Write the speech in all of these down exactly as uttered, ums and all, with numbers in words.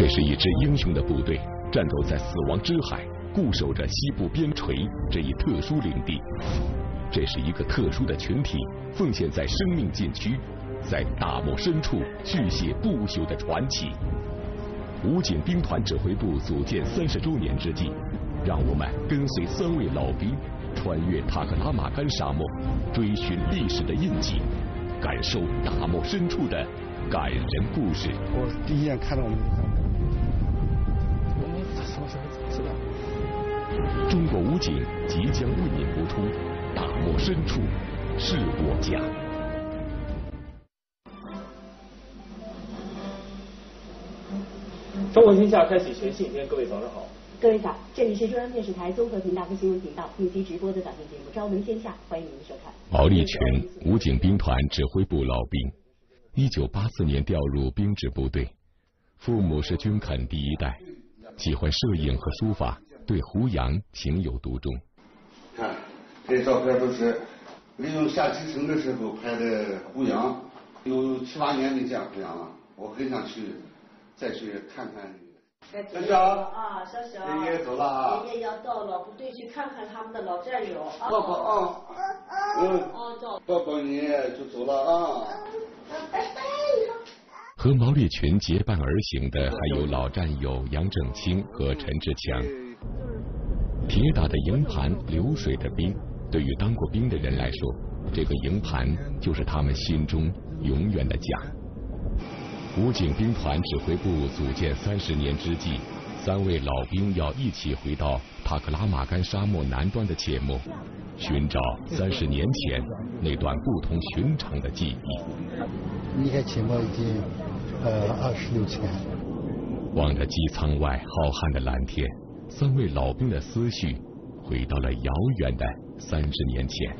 这是一支英雄的部队，战斗在死亡之海，固守着西部边陲这一特殊领地。这是一个特殊的群体，奉献在生命禁区，在大漠深处续写不朽的传奇。武警兵团指挥部组建三十周年之际，让我们跟随三位老兵，穿越塔克拉玛干沙漠，追寻历史的印记，感受大漠深处的感人故事。 我第一眼看到我们，我们什么时候知道？ 中国武警即将为您播出《大漠深处是我家》。 中国天下开启全新一天，各位早上好。 各位早，这里是中央电视台综合频道和新闻频道定期直播的早间节目《朝闻天下》，欢迎您收看。 毛立群，武警兵团指挥部老兵，一九八四年调入兵制部队，父母是军垦第一代，喜欢摄影和书法，对胡杨情有独钟。 看，这照片都是利用下基层的时候拍的胡杨，有七八年没见胡杨了，我很想去再去看看。 小小啊，小小， 爷爷走了啊， 爷爷要到老部队去看看他们的老战友啊。 抱抱啊，嗯，抱抱你就走了啊。 和毛立群结伴而行的还有老战友杨正清和陈志强。铁打的营盘，流水的兵，对于当过兵的人来说，这个营盘就是他们心中永远的家。武警兵团指挥部组建三十年之际，三位老兵要一起回到塔克拉玛干沙漠南端的切莫，寻找三十年前那段不同寻常的记忆。 离开切莫已经呃二十六天。 望着机舱外浩瀚的蓝天，三位老兵的思绪回到了遥远的三十年前。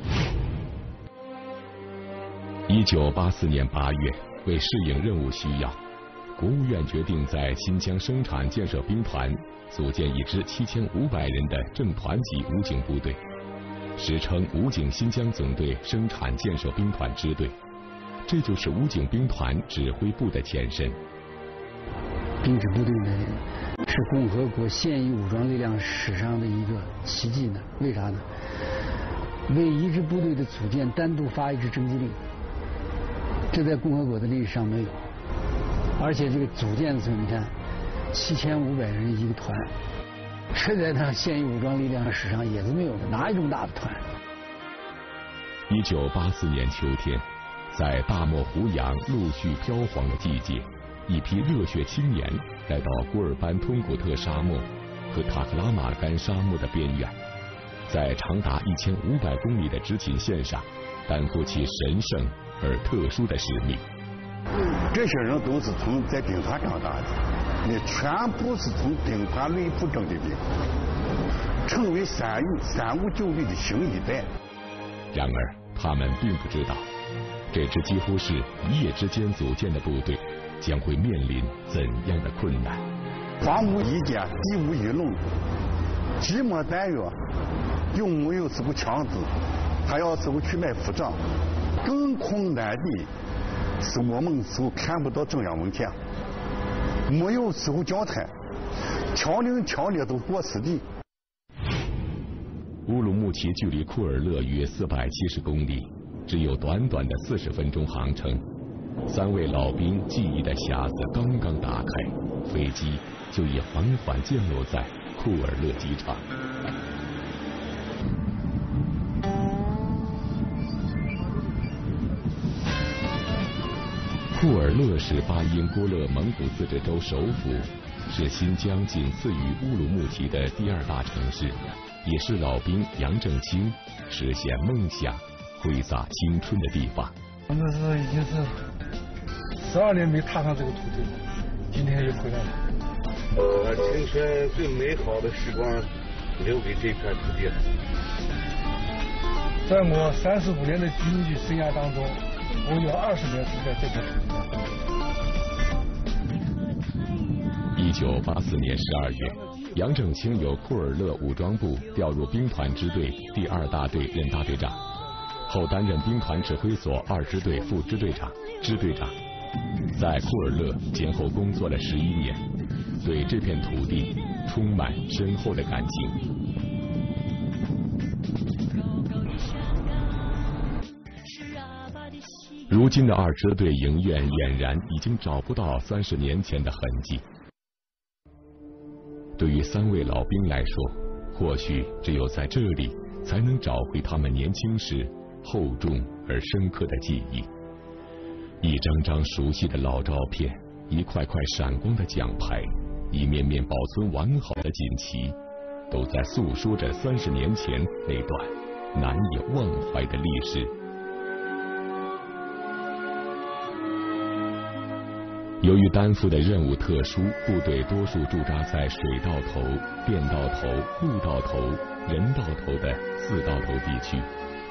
一九八四年八月。为适应任务需要，国务院决定在新疆生产建设兵团组建一支七千五百人的正团级武警部队，时称武警新疆总队生产建设兵团支队。这就是武警兵团指挥部的前身。 兵制部队呢，是共和国现役武装力量史上的一个奇迹呢？为啥呢？为一支部队的组建单独发一支征集令。这在共和国的历史上没有，而且这个组建的时候，你看，七千五百人一个团，这在他现役武装力量史上也是没有的，哪有这么大的团？ 一九八四年秋天，在大漠胡杨陆续飘黄的季节，一批热血青年来到古尔班通古特沙漠和塔克拉玛干沙漠的边缘，在长达一千五百公里的执勤线上，担负起神圣而特殊的使命。 这些人都是从在兵团长大的，你全部是从兵团内部征的兵，成为三三五九旅的新一代。 然而，他们并不知道，这支几乎是一夜之间组建的部队，将会面临怎样的困难。 荒无一间，地无一垄，既没弹药，又没有这个枪支，还要这个去买副长。更困难的是，我们所看不到中央文件，没有时候交谈，枪林枪列都过实地。 乌鲁木齐距离库尔勒约四百七十公里，只有短短的四十分钟航程。三位老兵记忆的匣子刚刚打开，飞机就已缓缓降落在库尔勒机场。库尔勒是巴音郭勒蒙古自治州首府，是新疆仅次于乌鲁木齐的第二大城市，也是老兵杨正清实现梦想、挥洒青春的地方。 我们是已经是十二年没踏上这个土地了，今天又回来了。 把青春最美好的时光留给这片土地了。 在我三十五年的军旅生涯当中，我有二十年是在这个土地上。 一九八四年十二月，杨正清由库尔勒武装部调入兵团支队第二大队任大队长，后担任兵团指挥所二支队副支队长、支队长，在库尔勒前后工作了十一年， 对这片土地充满深厚的感情。如今的二车队营院俨然已经找不到三十年前的痕迹。对于三位老兵来说，或许只有在这里才能找回他们年轻时厚重而深刻的记忆。一张张熟悉的老照片，一块块闪光的奖牌，一面面保存完好的锦旗，都在诉说着三十年前那段难以忘怀的历史。由于担负的任务特殊，部队多数驻扎在水道头、电道头、路道头、人道头的四道头地区，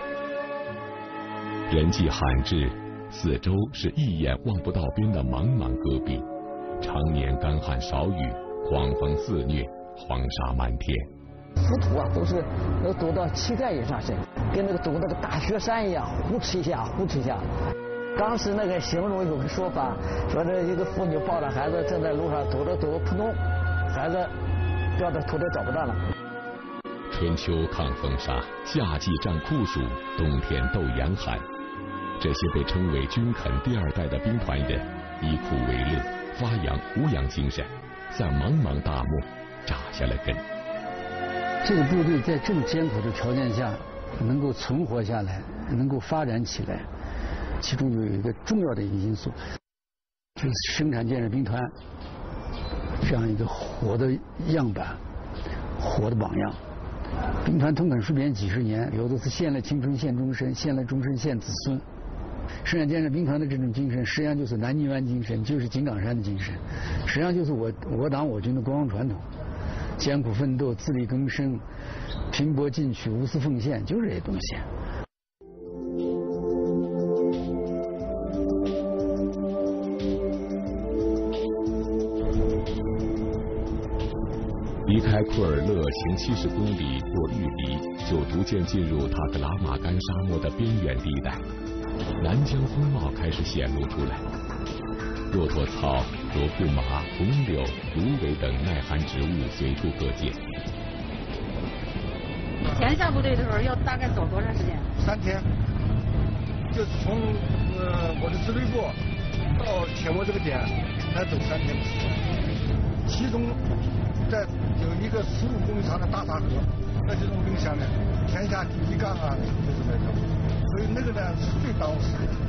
人迹罕至，四周是一眼望不到边的茫茫戈壁，常年干旱少雨，荒风肆虐，黄沙漫天。 浮土啊，都是能躲到膝盖以上深，跟那个躲那个大雪山一样，呼哧一下，呼哧一下。当时那个形容有个说法，说这一个妇女抱着孩子正在路上走着走着，扑通，孩子掉到土里找不到了。 春秋抗风沙，夏季战酷暑，冬天斗严寒。这些被称为军垦第二代的兵团人，以苦为乐，发扬胡杨精神，在茫茫大漠扎下了根。 这个部队在这么艰苦的条件下能够存活下来，能够发展起来，其中有一个重要的一个因素，就是生产建设兵团这样一个活的样板，活的榜样。兵团通垦戍边几十年，有的是献了青春献终身，献了终身献子孙。生产建设兵团的这种精神，实际上就是南泥湾精神，就是井冈山的精神，实际上就是我我党我军的光荣传统。艰苦奋斗，自力更生，拼搏进取，无私奉献，就是这些东西。 离开库尔勒行七十公里过玉梨，就逐渐进入塔克拉玛干沙漠的边远地带。南疆风貌开始显露出来，骆驼草、罗布麻、红柳、芦苇等耐寒植物随处可见。 以前下部队的时候要大概走多长时间？ 三天，就是从呃我的支队部到铁窝这个点，才走三天的时间。其中在有一个十五公里长的大沙河，那就是我跟你讲的天下第一干啊，就是那个，所以那个呢是最当时的。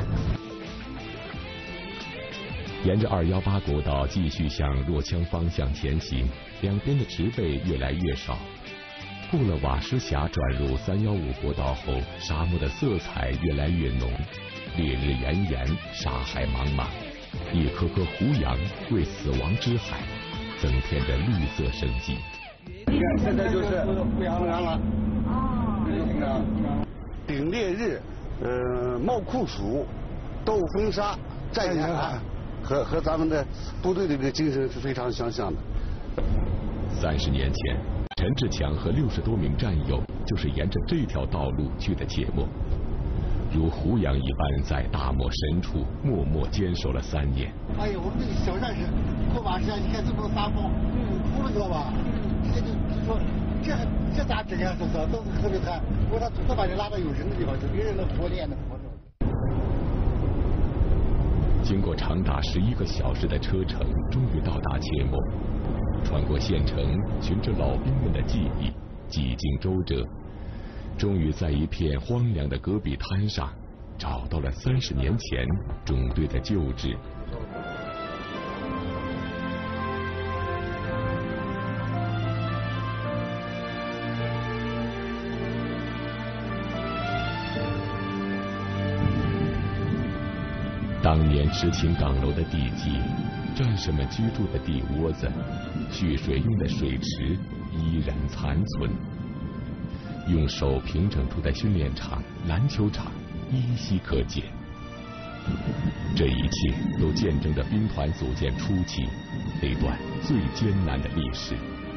沿着二幺八国道继续向若羌方向前行，两边的植被越来越少。过了瓦什峡转入三幺五国道后，沙漠的色彩越来越浓，烈日炎炎，沙海茫茫，一颗颗胡杨为死亡之海增添着绿色生机。 你看，现在就是胡杨了。哦。 顶烈日，呃，冒酷暑，斗风沙，战严寒，和和咱们的部队的这个精神是非常相像的。 三十年前，陈志强和六十多名战友就是沿着这条道路去的切莫，如胡杨一般在大漠深处默默坚守了三年。 哎呀，我们这个小战士过瓦山，你看这么撒谎，哭了知道吧？这就就说这这咋整呀？这是都是特别惨。我说他总把你拉到有人的地方去，别人的活练的活着。 经过长达十一个小时的车程，终于到达切莫。穿过县城，循着老兵们的记忆，几经周折，终于在一片荒凉的戈壁滩上，找到了三十年前中队的旧址。当年执勤岗楼的地基，战士们居住的地窝子，蓄水用的水池依然残存，用手平整出的训练场、篮球场依稀可见。这一切都见证着兵团组建初期那段最艰难的历史。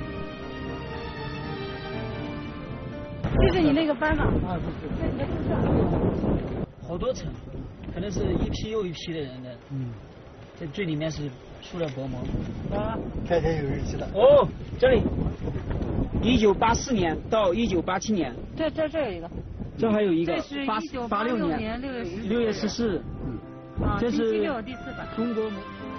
这是你那个班吗？ 啊，是是。好多层，可能是一批又一批的人的。嗯。 这最里面是塑料薄膜。 啊，看看有日期的。 哦，这里，一九八四年到一九八七年。 这这这有一个。 这还有一个。 这是八一九八六年六月十六月十四日。 嗯。啊， 这是第六第四版。 中国。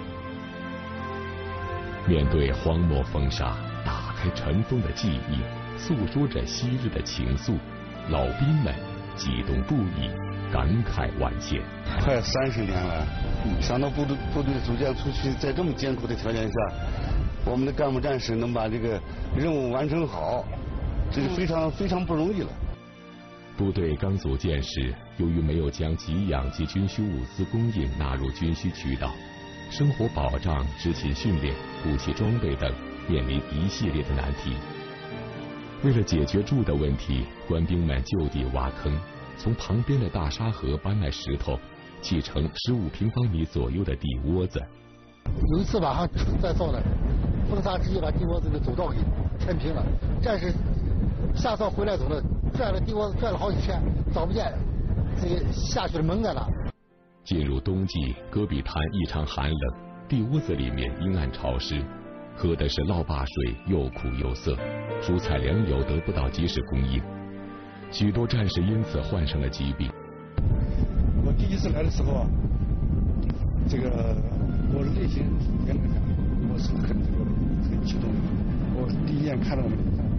面对荒漠风沙，打开尘封的记忆，诉说着昔日的情愫，老兵们激动不已，感慨万千。 快三十年了，想到部队部队组建出去，在这么艰苦的条件下，我们的干部战士能把这个任务完成好，这是非常非常不容易了。 部队刚组建时，由于没有将给养及军需物资供应纳入军需渠道，生活保障、执勤训练、武器装备等面临一系列的难题。为了解决住的问题，官兵们就地挖坑，从旁边的大沙河搬来石头，砌成十五平方米左右的地窝子。 有一次晚上在造的，风沙直接把地窝子的走道给填平了，战士下哨回来走了，转了地窝子转了好几圈，找不见这个下去的门在哪。 进入冬季，戈壁滩异常寒冷，地窝子里面阴暗潮湿，喝的是涝坝水，又苦又涩，蔬菜粮油得不到及时供应，许多战士因此患上了疾病。 我第一次来的时候啊，这个我的内心原来我是很很激动的，我第一眼看到我们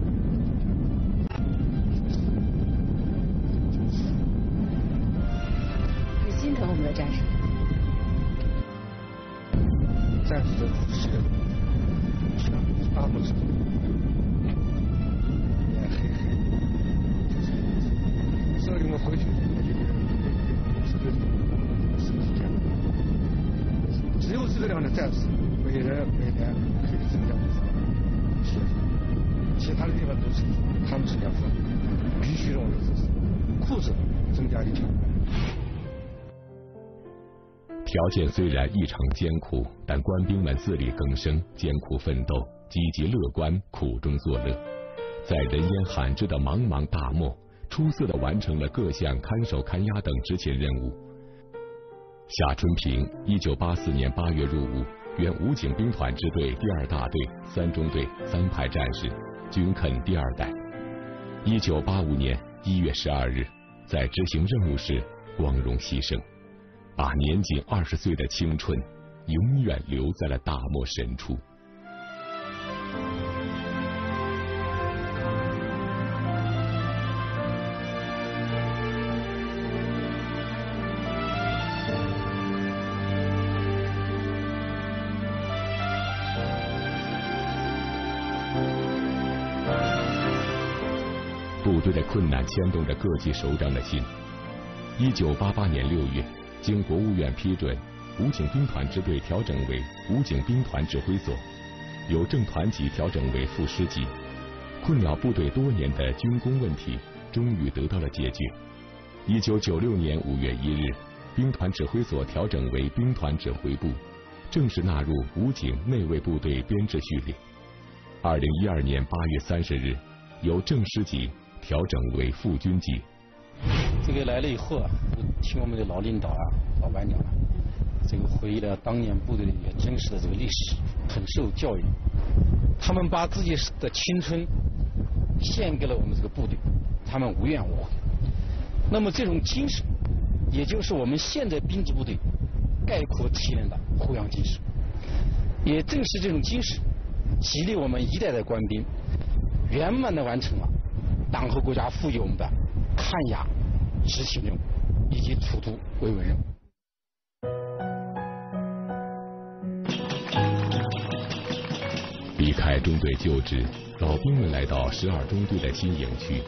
心疼我们的战士。 战士的苦是大拇指，脸黑黑，所以我回去是个是这样的，只有这个样的战士，每人每年可以增加五分血分，其他的地方都是他们是两分，必须让我裤子增加一条。 条件虽然异常艰苦，但官兵们自力更生，艰苦奋斗，积极乐观，苦中作乐，在人烟罕至的茫茫大漠，出色地完成了各项看守看押等执勤任务。夏春平，一九八四年八月入伍，原武警兵团支队第二大队三中队三排战士，军垦第二代。一九八五年一月十二日，在执行任务时光荣牺牲，把年仅二十岁的青春永远留在了大漠深处。部队的困难牵动着各级首长的心。一九八八年六月，经国务院批准，武警兵团支队调整为武警兵团指挥所，由正团级调整为副师级。困扰部队多年的军工问题终于得到了解决。一九九六年五月一日，兵团指挥所调整为兵团指挥部，正式纳入武警内卫部队编制序列。二零一二年八月三十日，由正师级调整为副军级。 这个来了以后啊，听我们的老领导啊、老班长啊，这个回忆了当年部队的一个真实的这个历史，很受教育。他们把自己的青春献给了我们这个部队，他们无怨无悔。那么这种精神，也就是我们现在兵制部队概括体现的护养精神。也正是这种精神，激励我们一代代官兵圆满地完成了党和国家赋予我们的看押、执行任务以及出都维稳任务。 离开中队旧址，老兵们来到十二中队的新营区。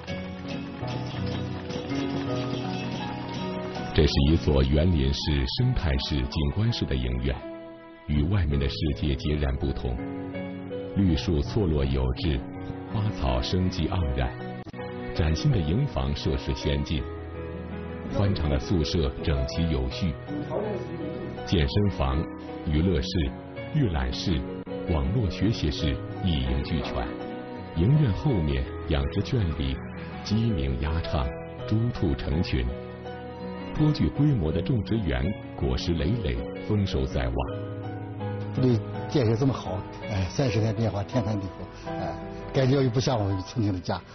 这是一座园林式、生态式、景观式的营院，与外面的世界截然不同。绿树错落有致，花草生机盎然，崭新的营房设施先进，宽敞的宿舍整齐有序，健身房、娱乐室、阅览室、网络学习室一应俱全。营院后面养殖圈里鸡鸣鸭唱，猪兔成群。 颇具规模的种植园，果实累累，丰收在望。 部队建设这么好，哎，三十年变化，天翻地覆，哎，感觉又不像我们曾经的家。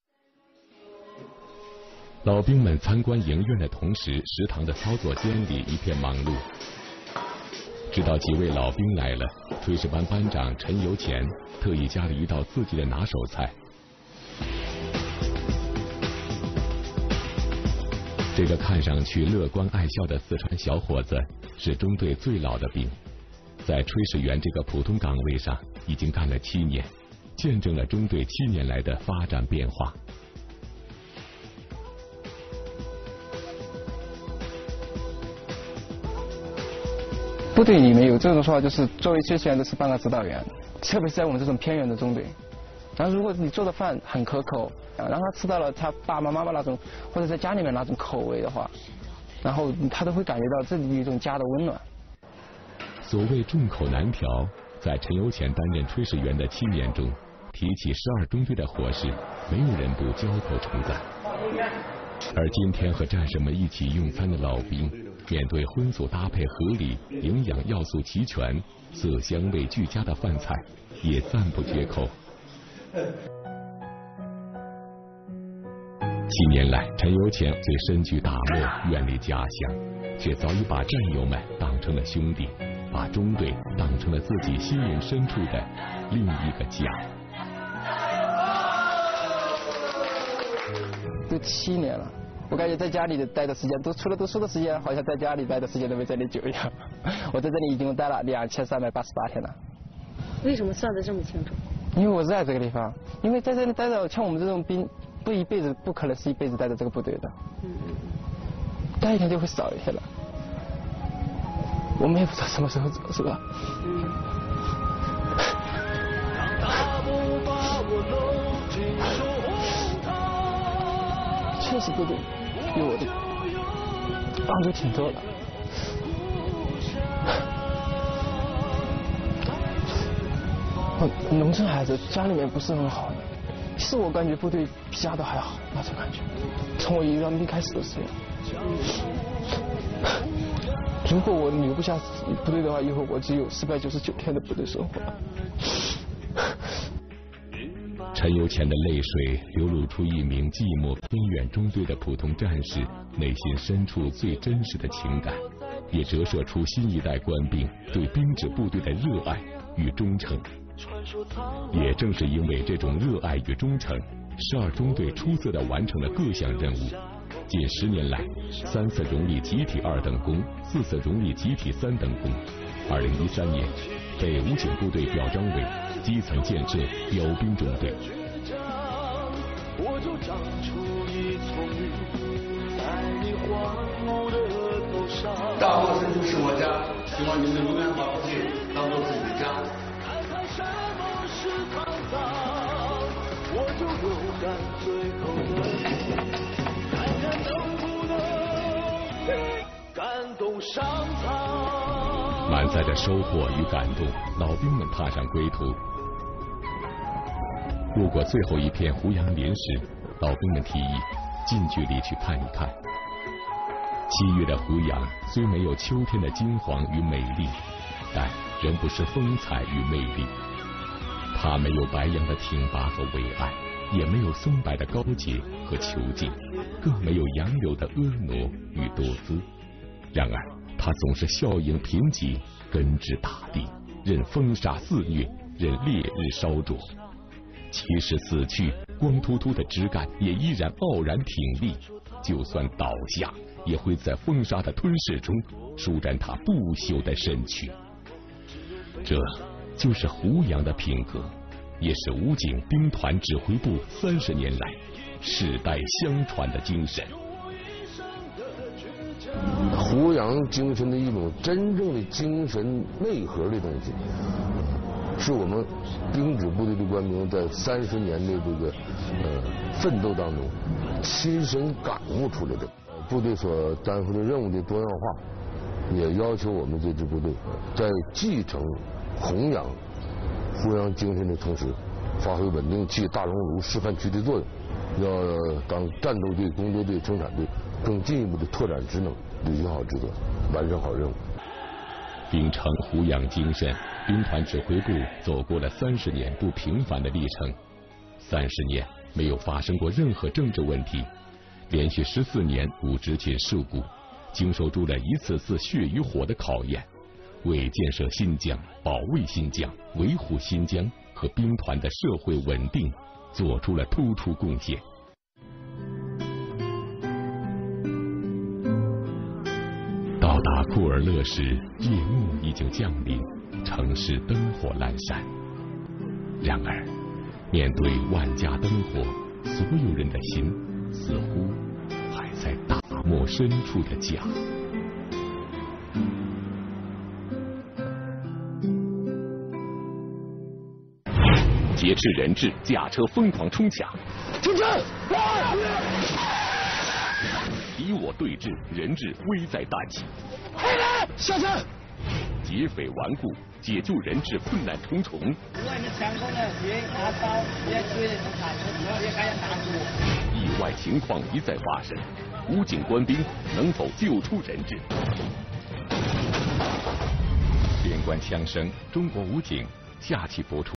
老兵们参观营院的同时，食堂的操作间里一片忙碌。知道几位老兵来了，炊事班班长陈油钱特意加了一道自己的拿手菜。这个看上去乐观爱笑的四川小伙子是中队最老的兵，在炊事员这个普通岗位上已经干了七年，见证了中队七年来的发展变化。 部队里面有这种说法，就是作为炊事员都是半个指导员，特别是在我们这种偏远的中队。然后如果你做的饭很可口，让他吃到了他爸爸妈妈那种或者在家里面那种口味的话，然后他都会感觉到这里有一种家的温暖。 所谓众口难调，在陈油钱担任炊事员的七年中，提起十二中队的伙食，没有人不交口称赞。而今天和战士们一起用餐的老兵，面对荤素搭配合理、营养要素齐全、色香味俱佳的饭菜，也赞不绝口。七年来，陈油钱虽身居大漠，远离家乡，却早已把战友们当成了兄弟，把中队当成了自己心灵深处的另一个家。 都七年了，我感觉在家里的待的时间，都除了读书的时间，好像在家里待的时间都没这里久一样。我在这里已经待了两千三百八十八天了。 为什么算得这么清楚？ 因为我热爱这个地方，因为在这里待着，像我们这种兵，不一辈子不可能是一辈子待在这个部队的。嗯。待一天就会少一天了。我们也不知道什么时候走，是吧？嗯。确实部队对我的帮助挺多的。我农村孩子家里面不是很好的，其实我感觉部队比家都还好那种感觉。从我一刚一开始的时候，如果我留不下部队的话，以后我只有四百九十九天的部队生活。 陈油钱的泪水流露出一名寂寞偏远中队的普通战士内心深处最真实的情感，也折射出新一代官兵对编制部队的热爱与忠诚。也正是因为这种热爱与忠诚，十二中队出色地完成了各项任务。近十年来，三次荣立集体二等功，四次荣立集体三等功。二零一三年，被武警部队表彰为基层建设标兵中队。 大漠深处是我家，希望你们永远把部队当做自己的家。 满载着收获与感动，老兵们踏上归途。路过最后一片胡杨林时，老兵们提议近距离去看一看。七月的胡杨虽没有秋天的金黄与美丽，但仍不失风采与魅力。它没有白杨的挺拔和伟岸，也没有松柏的高洁和遒劲，更没有杨柳的婀娜与多姿。然而它总是笑迎贫瘠，根植大地，任风沙肆虐，任烈日烧灼。即使死去，光秃秃的枝干也依然傲然挺立，就算倒下，也会在风沙的吞噬中舒展它不朽的身躯。这就是胡杨的品格，也是武警兵团指挥部三十年来世代相传的精神。 胡杨精神的一种真正的精神内核的东西，是我们兵指部队的官兵在三十年的这个呃奋斗当中亲身感悟出来的。部队所担负的任务的多样化，也要求我们这支部队在继承弘扬胡杨精神的同时，发挥稳定器、大熔炉示范区的作用，要当战斗队、工作队、生产队更进一步的拓展职能，履行好职责，完成好任务。 秉承虎养精神，兵团指挥部走过了三十年不平凡的历程。三十年没有发生过任何政治问题，连续十四年无执勤事故，经受住了一次次血与火的考验，为建设新疆、保卫新疆、维护新疆和兵团的社会稳定做出了突出贡献。到达库尔勒时，夜幕已经降临，城市灯火阑珊。然而，面对万家灯火，所有人的心似乎还在大漠深处的家。劫持人质，驾车疯狂冲抢， 停车！ 敌我对峙，人质危在旦夕。 黑人下车！ 劫匪顽固，解救人质困难重重。意外情况一再发生，武警官兵能否救出人质？连贯枪声，中国武警下期播出。